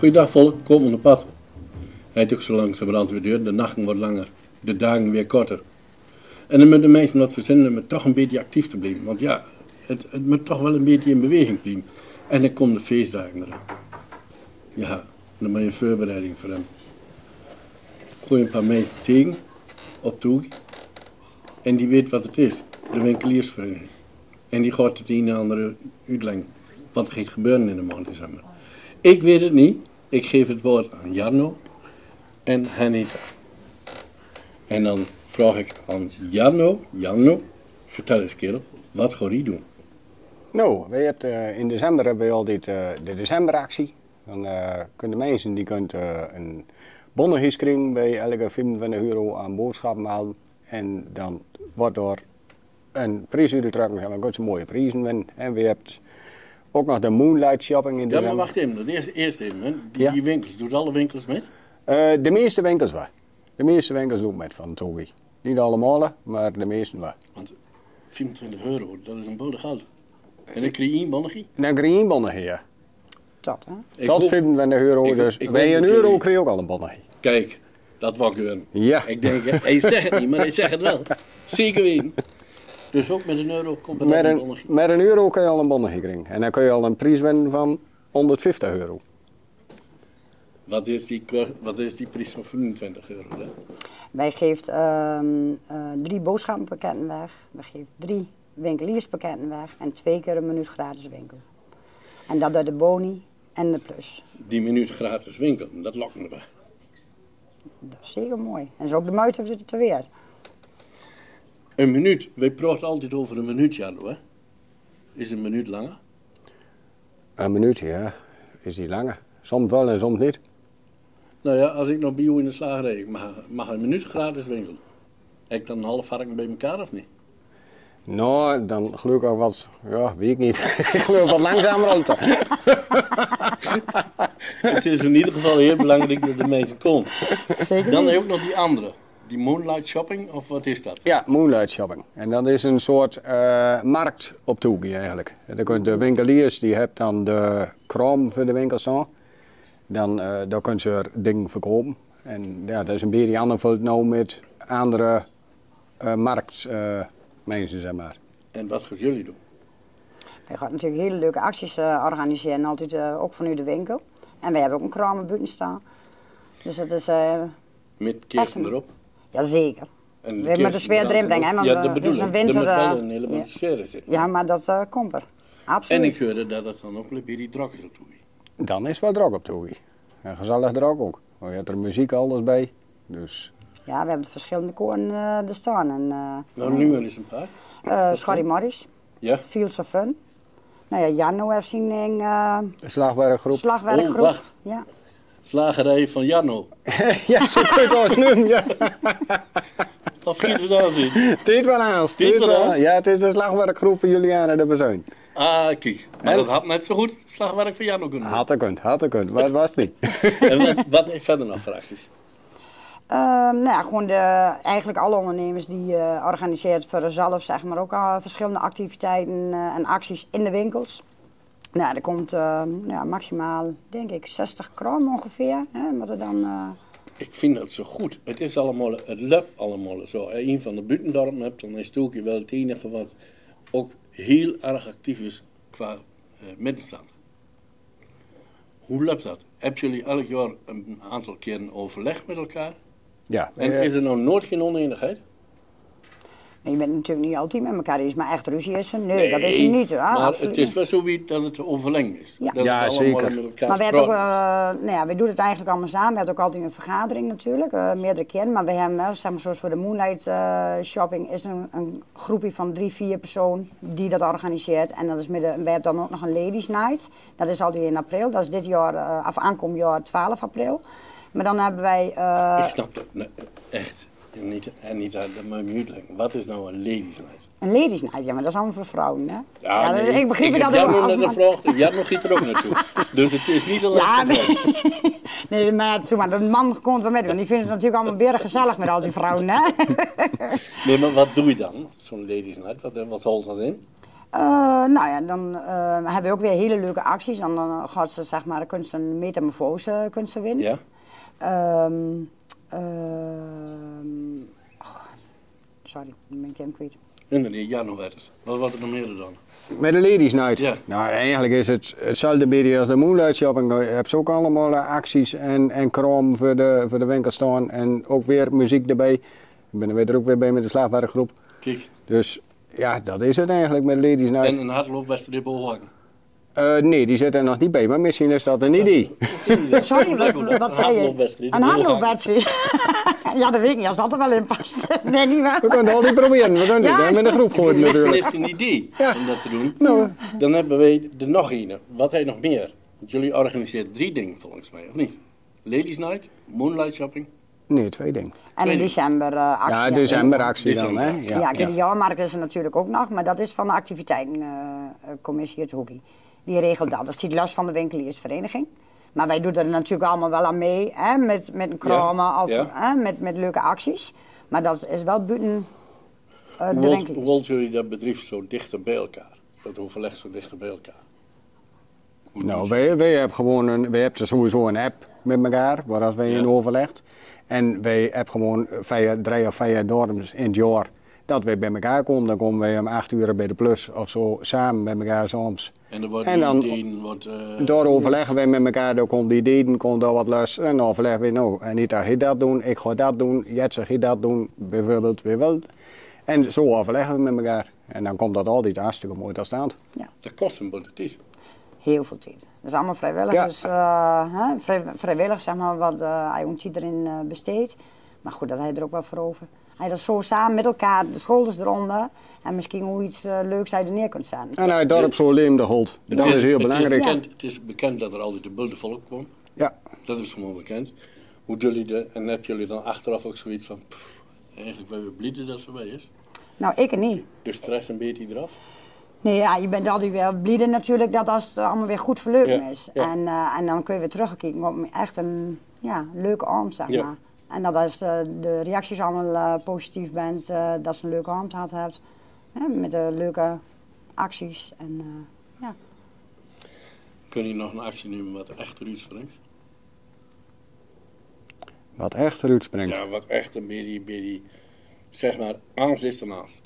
Goeiedag volk, kom op pad. Hij heeft ook zo langzamerhand weer duur, de nachten worden langer, de dagen weer korter. En dan moeten de mensen wat verzinnen om toch een beetje actief te blijven. Want ja, het moet toch wel een beetje in beweging blijven. En dan komen de feestdagen eraan. Ja, dan moet je een voorbereiding voor hem. Gooi een paar mensen tegen, op toe. En die weet wat het is, de winkeliersvereniging. En die gaat het een en ander uitleggen wat er gaat gebeuren in de maand december. Ik weet het niet, ik geef het woord aan Jarno en Henita. En dan vraag ik aan Jarno, vertel eens kerel, wat ga je doen? Nou, in december hebben we altijd de decemberactie. Dan kunnen mensen die een bonnetjes krijgen bij elke 25 euro aan boodschappen halen. En dan wordt er een prijs uitgetrokken, en dan gaan ze mooie prijzen winnen. En we hebben ook nog de Moonlight Shopping in december. Ja, maar wacht even, eerst even. Hè. Die winkels, doet alle winkels met? De meeste winkels wel. De meeste winkels doen met van Togi. Niet allemaal, maar de meeste wel. Want 25 euro, dat is een bode geld. En dan krijg je een bonnetje? En dan krijg je een bonnetje, ja. Dat, hè? Tot 25 euro, dus bij een euro krijg je ook al een bonnetje. Kijk, dat wou ik doen. Ja. Ik denk, hij zegt het niet, maar hij zegt het wel. Zeker weten. Dus ook met een euro komt er een bonnetje. Met een euro kun je al een bonnetje krijgen. En dan kun je al een prijs winnen van 150 euro. Wat is die prijs van 25 euro? Hè? Wij geven 3 boodschappenpakketten weg. We geven 3 winkelierspakketten weg. En 2 keer een minuut gratis winkel. En dat door de boni en de plus. Die minuut gratis winkel, dat lokt me wel. Dat is zeker mooi. En zo ook de muiten zitten te weer. Een minuut, wij praten altijd over een minuut, Jarno, hè? Is een minuut langer? Een minuut, ja. Is die langer? Soms wel en soms niet. Nou ja, als ik nog bij jou in de slagerij, ik mag een minuut gratis winkelen. Heb ik dan een half varken bij elkaar of niet? Nou, dan geloof ik ook wat, ja, weet ik niet. Ik geloof wat langzamer al. Het is in ieder geval heel belangrijk dat de mensen komt. Zeker Dan niet. heb je ook nog die andere, die Moonlight Shopping, of wat is dat? Ja, Moonlight Shopping. En dat is een soort markt op Toegi eigenlijk. Dan kunnen de winkeliers, die hebben dan de kraam voor de winkels staan. Dan daar kunnen ze er dingen verkopen. En ja, dat is een beetje aanvuld nou met andere marktmensen, zeg maar. En wat gaan jullie doen? Wij gaan natuurlijk hele leuke acties organiseren, altijd ook vanuit de winkel. En wij hebben ook een kraam buiten staan. Dus het is... Met kersen erop? Jazeker. En We moeten de sfeer erin brengen, hè, want ja, dat bedoel het is ik. een winter... Er moet wel een heleboel sfeer in zitten. Ja, maar dat komt er. Absoluut. En ik hoorde dat het dan ook een beetje druk is op toe. Dan is het wel druk op Toegi. En gezellig druk ook. Je hebt er muziek alles bij. Dus... Ja, we hebben verschillende koren er staan. En, Nou, nu wel eens een paar. Scotty Morris, Ja? Fields of Fun. Nou ja, Jarno heeft zijn Slagwerkgroep. slagwerkgroep. Oh, wacht. Ja. Slagerij van Jarno. Ja, zo kun je het als noemen, ja. Dat giet het aan zien. Het is wel aan. Ja, het is de slagwerkgroep van Juliana de Bezuin. Ah, kijk. Maar dat had net zo goed slagwerk van Jarno kunnen doen. Had gekund. Wat was die? En wat heeft verder nog vraagjes? Nou ja, gewoon eigenlijk alle ondernemers die organiseert voor zichzelf, zeg maar, ook verschillende activiteiten en acties in de winkels. Nou, er komt maximaal, denk ik, 60 krom ongeveer. Hè, wat er dan, Ik vind dat zo goed. Het is allemaal, het loopt allemaal zo. Als je een van de buitendorpen hebt, dan is Toki wel het enige wat ook heel erg actief is qua middenstand. Hoe loopt dat? Hebben jullie elk jaar een aantal keren overleg met elkaar? Ja. En is er nou nooit geen oneenigheid? je bent natuurlijk niet altijd met elkaar eens, maar echt ruzie is er. Nee, dat is er niet. Hoor. Maar Absoluut het is wel zo dat het overleg is. Ja. Dat Ja, het allemaal zeker. met elkaar Maar we hebben ook, praten is. we doen het eigenlijk allemaal samen. We hebben ook altijd een vergadering natuurlijk, meerdere keren. Maar we hebben, zeg maar, zoals voor de Moonlight Shopping, is een groepje van 3-4 personen die dat organiseert. En dat is we hebben dan ook nog een Ladies Night. Dat is altijd in april. Dat is dit jaar, aankomend jaar 12 april. Maar dan hebben wij... Ik snap dat. Nee, echt. En niet uit de minuut lang. Wat is nou een ladies night? Een Ladies Night, ja, maar dat is allemaal voor vrouwen, hè? Ja, nee, ik begreep ik dat heb ook Jarno wel. net gevraagd en Jarno giet er ook naartoe. Dus het is niet alleen Ja, voor vrouwen. nee, maar de man komt wel met, want die vinden het natuurlijk allemaal weer gezellig met al die vrouwen, hè? Nee, maar wat doe je dan? Zo'n ladies night, wat houdt dat in? Nou ja, dan hebben we ook weer hele leuke acties. Dan gaat ze, zeg maar, een metamorfose kunsten winnen. Ja? Sorry, ik ben ik hem kwijt. Inderdaad, januari. Wat wordt er nog meer dan? Met de Ladies Night. Ja. Nou, eigenlijk is het hetzelfde beetje als de Moonlight Shopping. Je hebt ook allemaal acties en kram voor de winkel staan. En ook weer muziek erbij. Ik ben er weer ook weer bij met de slaafwerkgroep. Kijk. Dus ja, dat is het eigenlijk met de Ladies Night. En een hardloopwedstrijd Bolhagen. Nee, die zit er nog niet bij, maar misschien is dat een idee. Sorry, wat zei je? hardloopwedstrijd. Een hardloopwedstrijd. Ja, dat weet ik niet, als dat er wel in past. Nee, niet waar. We kunnen het altijd proberen, we doen dit Ja, hè, met een groep gooien Misschien natuurlijk. is het een idee om dat te doen. Nou, Dan hebben wij er nog een. Wat heb je nog meer? Want jullie organiseren 3 dingen volgens mij, of niet? Ladies Night, Moonlight Shopping. nee, 2 dingen. En een Tweede. decemberactie. Ja, decemberactie dan, hè. Decemberactie. Ja, de jaarmarkt is er natuurlijk ook nog, maar dat is van de activiteitencommissie het Hoekie. Die regelt dat. Dat is niet los van de winkeliersvereniging. Maar wij doen er natuurlijk allemaal wel aan mee, hè, met een kramen of ja. Hè, met leuke acties. Maar dat is wel buiten de Hoe winkeliers. wilt jullie dat bedrijf zo dichter bij elkaar? Dat overleg zo dichter bij elkaar? Hoe doen Nou, ze- wij hebben gewoon wij hebben sowieso een app met elkaar, waar als wij Ja. in overlegt. En wij hebben gewoon 3 of 4 dorps in het jaar dat wij bij elkaar komen. Dan komen wij om 8 uur bij de plus of zo samen met elkaar soms. En dan wordt En dan- ideeën, wordt... Daar overleggen wij met elkaar, dan komt die ideeën, komt daar wat los. En dan overleggen we, nou, Anita gaat dat doen, ik ga dat doen, Jetse gaat dat doen, bijvoorbeeld, wie wil. En zo overleggen we met elkaar. En dan komt dat altijd hartstikke mooi tot stand. Dat kost een boel tijd. Heel veel tijd. Dat is allemaal vrijwilligers, vrijwillig zeg maar, wat hij ons erin besteedt. Maar goed, dat hij er ook wel voor over. Hij dat zo samen met elkaar, de schouders eronder. En misschien hoe iets leuks hij er neer kunt zetten. En hij dorp zo leemde holt. Dat is heel belangrijk. Het is bekend dat er altijd de bulde volk komt. Ja. Dat is gewoon bekend. Hoe doen jullie en hebben jullie dan achteraf ook zoiets van... pff, eigenlijk willen we blij dat zo bij is. Nou, ik niet. De stress een beetje eraf. Nee, ja, je bent altijd wel blij natuurlijk dat als het allemaal weer goed verlopen Ja, is. ja. En dan kun je weer terugkijken op echt een leuke avond, zeg Ja. maar. En dat als de reacties allemaal positief bent, dat ze een leuke avond gehad hebt. Hè, met leuke acties. En, ja. Kun je nog een actie nemen wat echt eruit springt? Wat echt eruit springt. Ja, wat echt een beetje zeg maar, aanzit ernaast.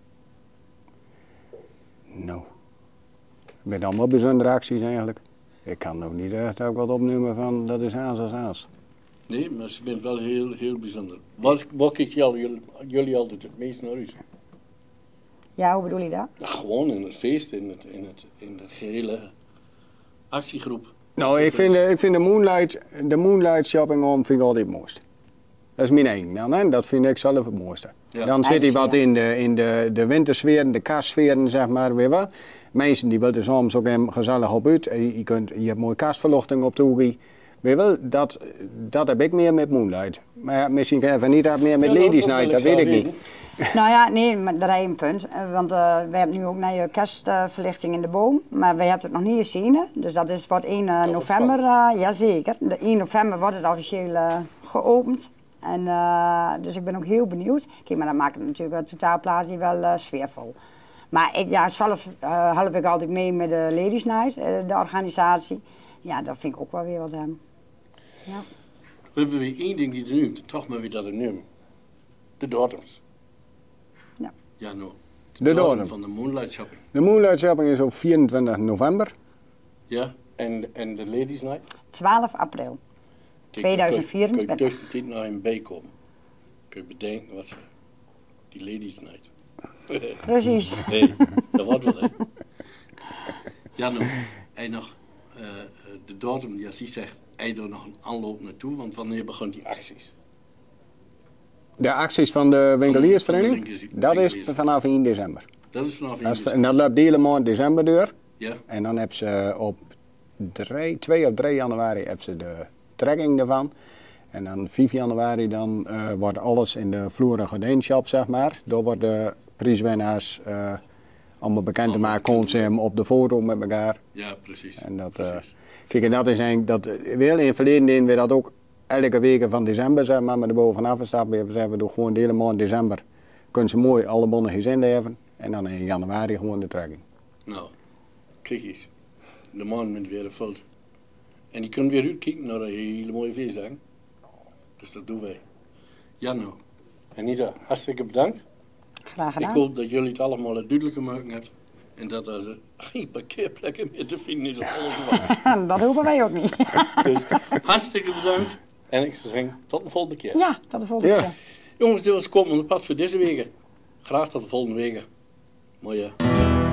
Nou. Met allemaal bijzondere acties eigenlijk. Ik kan nog niet echt ook wat opnemen van dat is aans als aans. Nee, maar ze bent wel heel, heel bijzonder. Wat kijken jullie altijd het meest naar uit? Ja, hoe bedoel je dat? Nou, gewoon in het feest, in de gehele actiegroep. Nou, ik vind de Moonlight Shopping om vind ik altijd het mooiste. Dat is mijn eigen dan, hè? Dat vind ik zelf het mooiste. Ja. Dan zit hij wat sfeer. in de wintersfeer, de kastsferen, zeg maar, weer wel. Mensen die willen soms ook hem gezellig op uit. Je hebt mooie kastverlichting op toegie. Weet wel, dat heb ik meer met Moonlight. Maar ja, misschien even niet dat meer met Ladies Night, dat weet ik niet. Nou ja, nee, maar daar heb je een punt. Want we hebben nu ook naar je kerstverlichting in de boom. Maar wij hebben het nog niet gezien. Dus dat is wordt 1 november. Jazeker. De 1 november wordt het officieel geopend. En, dus ik ben ook heel benieuwd. Kijk, maar dan maakt het natuurlijk een totaalplaats die wel sfeervol. Maar zelf help ik altijd mee met de Ladies Night, de organisatie. Ja, dat vind ik ook wel weer wat hem. Ja. We hebben weer één ding die er nu, toch maar weer dat er nu. De datums. Ja. Ja, nou. De datum. Van de Moonlight Shopping. De Moonlight Shopping is op 24 november. Ja, en de Ladies Night? 12 april. Kijk, 2024. Kun je tussentijd nog in bijkomen. Kun je bedenken wat ze... Die Ladies Night. Precies. Hey, dat wordt wat, hè. Ja, nou. En nog... de datum, ja, die zegt... Hij er nog een aanloop naartoe, want wanneer begon die acties? De acties van de winkeliersvereniging, Van de dat is winkeliersvereniging. vanaf 1 december. Dat is vanaf 1 Dat is, en dat loopt de hele maand december door. Ja, En dan hebben ze op 2 of 3 januari hebben ze de trekking ervan. En dan 5 januari dan wordt alles in de vloer- en gordijnshop, zeg maar. Daar worden de prijswinnaars allemaal bekend te maken. Komen ze hem op de foto met elkaar. ja, precies. En dat, precies. kijk, en dat is eigenlijk, wel in het verleden deden we dat ook elke week van december, zeg maar, met de bovenaf stappen. We zeggen, we gewoon de hele maand december. Kunnen ze mooi alle bonnen gezin hebben. En dan in januari gewoon de trekking. Nou, kijk eens. De maan bent weer gevuld. En die kunnen weer uitkijken naar een hele mooie feestdag. Dus dat doen wij. Ja nou. En Nita, hartstikke bedankt. Graag Ik gedaan. hoop dat jullie het allemaal duidelijker maken hebben. En dat als er geen parkeerplekken meer te vinden is op alles wat. Dat hopen wij ook niet. Dus hartstikke bedankt. En ik zou zeggen, tot de volgende keer. Ja, tot de volgende Ja. keer. Jongens, dit was Kom op de Pad voor deze week. Graag tot de volgende week. Mooi hè.